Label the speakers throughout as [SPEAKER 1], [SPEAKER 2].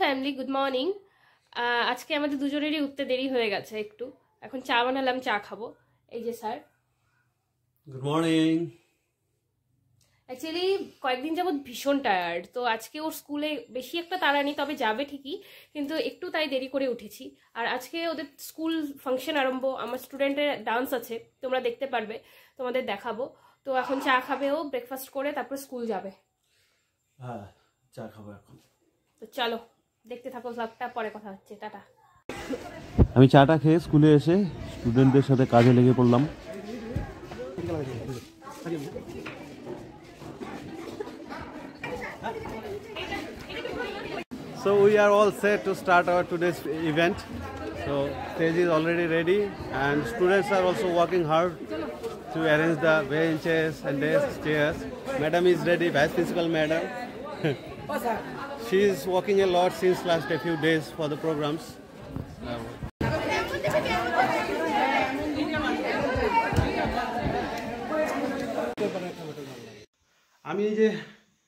[SPEAKER 1] Family, good morning. আজকে আমাদের দুজনেরই উঠতে দেরি হয়ে গেছে একটু। এখন চা বানালাম, চা খাবো। এই যে স্যার,
[SPEAKER 2] গুড মর্নিং।
[SPEAKER 1] অ্যাকচুয়ালি কয়েকদিন যাবৎ ভীষণ টায়ার্ড, তো আজকে ওর স্কুলে বেশি একটা তাড়া নেই, তবে যাবে ঠিকই, কিন্তু একটু তাই দেরি করে উঠেছি। আর আজকে ওদের স্কুল ফাংশন আরম্ভ, আমার স্টুডেন্টের ডান্স আছে, তোমরা দেখতে পারবে, তোমাদের দেখাবো। তো এখন চা খাবে ও, ব্রেকফাস্ট করে তারপর স্কুল যাবে।
[SPEAKER 2] হ্যাঁ, চা খাবো এখন।
[SPEAKER 1] তো চলো দেখতে থাকো ব্লগটা, পরে কথা হচ্ছে, টাটা।
[SPEAKER 2] আমি চাটা খেয়ে স্কুলে এসে স্টুডেন্টদের সাথে কাজে লেগে পড়লাম। So we are all set to start our today's event. So stage is already ready and students are also working hard to arrange the benches and desks, chairs. Madam is ready, Vice Principal Madam. She is working a lot since last a few days for the programs. আমি এই যে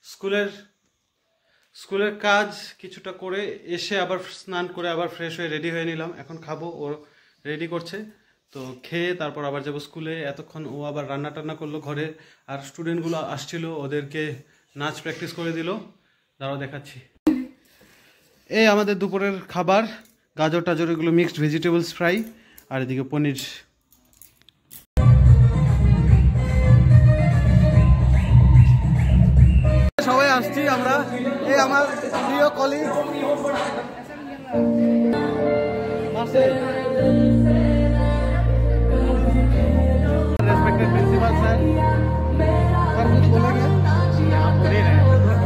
[SPEAKER 2] স্কুলের কাজ কিছুটা করে এসে আবার স্নান করে আবার ফ্রেশ হয়ে রেডি হয়ে নিলাম। এখন খাবো, ও রেডি করছে, তো খেয়ে তারপর আবার যাবো স্কুলে। এতক্ষণ ও আবার রান্না টান্না করলো ঘরে, আর স্টুডেন্টগুলো আসছিল, ওদেরকে নাচ প্র্যাকটিস করে দিল। দাঁড়াও দেখাচ্ছি। এই আমাদের দুপুরের খাবার, গাজর টাজর এগুলো মিক্সড ভেজিটেবলস ফ্রাই, আর এদিকে পনির। সবাই আসছি আমরা, এই আমার প্রিয় কলিগ रेस्पेक्टेड प्रिंसिपल सर, कुछ बोलेंगे? आप बोलिए ना।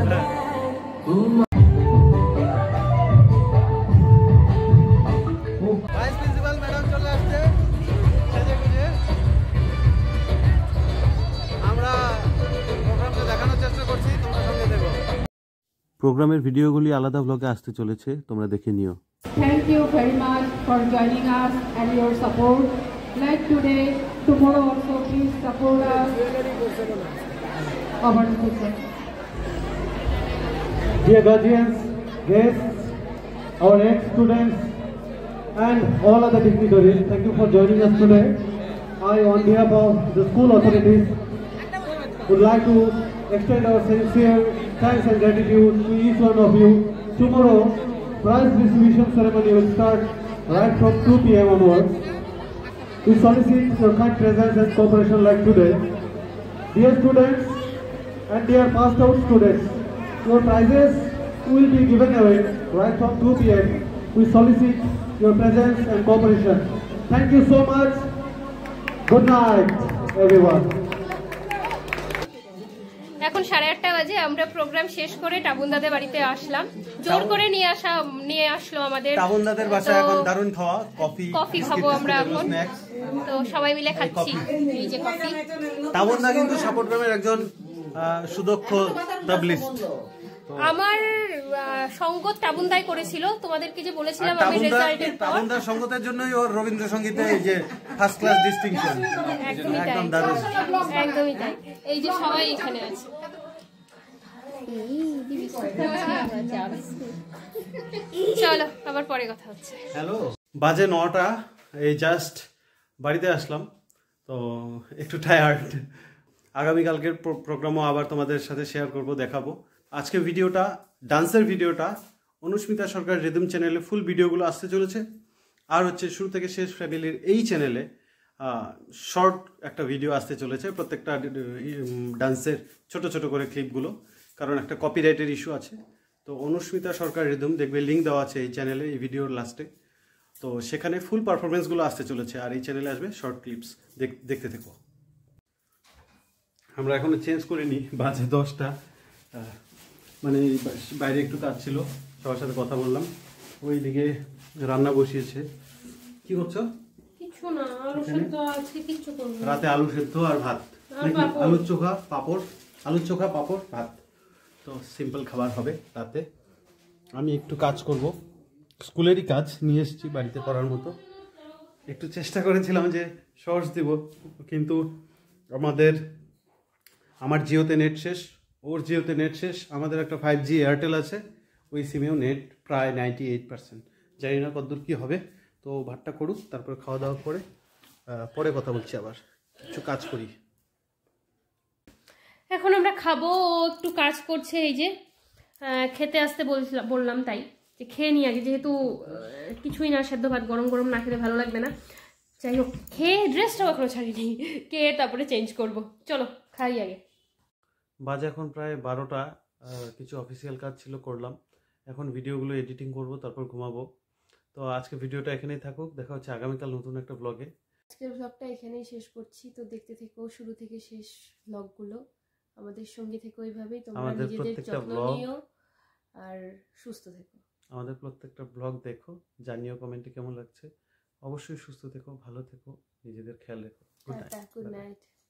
[SPEAKER 2] वाइस प्रिंसिपल मैडम চলে আসছে সেজে গুজে। আমরা প্রোগ্রামটা দেখানোর চেষ্টা করছি, তোমরা সঙ্গে দেখো। প্রোগ্রামের ভিডিওগুলি আলাদা ব্লগে আসতে চলেছে, তোমরা দেখে নিও।
[SPEAKER 3] Thank you very much for joining us and your support. Like today, tomorrow also please support us. Over to you.
[SPEAKER 4] Dear guardians, guests, our ex-students and all other dignitaries, thank you for joining us today. I, on behalf of the school authorities, would like to extend our sincere thanks and gratitude to each one of you. Tomorrow, prize distribution ceremony will start right from 2 p.m. onwards. We solicit your kind presence and cooperation like today. Dear students and dear passed out students, your prizes will be given away right from 2 p.m. We solicit your presence and cooperation. Thank you so much. Good night, everyone.
[SPEAKER 1] এখন 8:30 বাজে, আমরা programme শেষ করে টাবুনদাদের বাড়িতে আসলাম। জোর করে নিয়ে আসলো আমাদের
[SPEAKER 2] টাবুনদাদের বাসায়। এখন দারুণ খাওয়া, কফি
[SPEAKER 1] খাবো আমরা এখন, তো সবাই মিলে খাচ্ছি এই যে কফি।
[SPEAKER 2] টাবুনদা কিন্তু সাপোর্ট গ্রামের একজন সুদক্ষ তাবলিস্ট।
[SPEAKER 1] আমার সঙ্গত টাবুনদাই করেছিল, তোমাদেরকে যে বলেছিলাম আমি রেজাল্টের পর।
[SPEAKER 2] টাবুনদার সঙ্গতের জন্যই ওর রবীন্দ্রসঙ্গীতে এই যে ফার্স্ট ক্লাস ডিস্টিংশন। একদম দারুণ,
[SPEAKER 1] একদমই তাই। এই যে সবাই এখানে আছে। চলো আবার পরে কথা হচ্ছে।
[SPEAKER 2] হ্যালো, বাজে 9টা, এই জাস্ট বাড়িতে আসলাম, তো একটু টায়ার্ড। আগামীকালকের প্রোগ্রামও আবার তোমাদের সাথে শেয়ার করব, দেখাবো। আজকে ভিডিওটা, ডান্সের ভিডিওটা অনুস্মিতা সরকার রিদম চ্যানেলে ফুল ভিডিওগুলো আসতে চলেছে। আর হচ্ছে শুরু থেকে শেষ ফ্যামিলির এই চ্যানেলে শর্ট একটা ভিডিও আসতে চলেছে, প্রত্যেকটা ডান্সের ছোট ছোট করে ক্লিপগুলো, কারণ একটা কপিরাইটের ইস্যু আছে। তো অনুস্মিতা সরকার রিদম, দেখবে লিঙ্ক দেওয়া আছে এই চ্যানেলে, এই ভিডিওর লাস্টে। তো সেখানে ফুল পারফরমেন্সগুলো আসতে চলেছে, আর এই চ্যানেলে আসবে শর্ট ক্লিপস, দেখতে থেকো। আমরা এখনো চেঞ্জ করিনি, বাজে 10টা, মানে বাইরে একটু কাজ ছিল, সবার সাথে কথা বললাম। ওইদিকে রান্না বসিয়েছে। কি করছো?
[SPEAKER 1] কিছু না, আলু সেদ্ধ আজকে কিচ্ছু করব না।
[SPEAKER 2] রাতে আলু সেদ্ধ আর ভাত, আলুর চোখা পাঁপড় ভাত। তো সিম্পল খাবার হবে রাতে। আমি একটু কাজ করব, স্কুলেরই কাজ নিয়ে এসেছি বাড়িতে করার মতো। একটু চেষ্টা করেছিলাম যে শর্টস দিব, কিন্তু আমার জিওতে নেট শেষ, ওর জিওতে নেট শেষ। আমাদের একটা 5G এয়ারটেল আছে, ওই সিমেও নেট প্রায় 98%। জানি না কতদূর কী হবে, তো ভাতটা করুক, তারপরে খাওয়া দাওয়া করে পরে কথা বলছি, আবার কিছু কাজ করি।
[SPEAKER 1] এখন আমরা খাবো, ও একটু কাজ করছে, এই যে খেতে আসতে বললাম, তাই যে খেয়ে নিই আগে, যেহেতু কিছুই না, সেদ্ধ ভাত গরম গরম না খেলে ভালো লাগবে না। যাই হোক, খেয়ে ড্রেসটাও এখনো ছাড়িনি, খেয়ে তারপরে চেঞ্জ করব। চলো খাই আগে।
[SPEAKER 2] বাজে এখন প্রায় 12টা, কিছু অফিসিয়াল কাজ ছিল করলাম, এখন ভিডিওগুলো এডিটিং করব, তারপর ঘুমাবো। তো আজকে ভিডিওটা এখানেই থাকুক, দেখা হচ্ছে আগামীকাল নতুন একটা ব্লগে।
[SPEAKER 1] আজকের ব্লগটা এখানেই শেষ করছি, তো দেখতে থেকো শুরু থেকে শেষ ব্লগগুলো, আমাদের সঙ্গে থেকো এইভাবেই, তোমরা নিজেদের যত্ন নিও আর সুস্থ থেকো।
[SPEAKER 2] আমাদের প্রত্যেকটা ব্লগ দেখো, জানিও কমেন্টে কেমন লাগছে। অবশ্যই সুস্থ থেকো, ভালো থেকো, নিজেদের খেয়াল রেখো। Good night.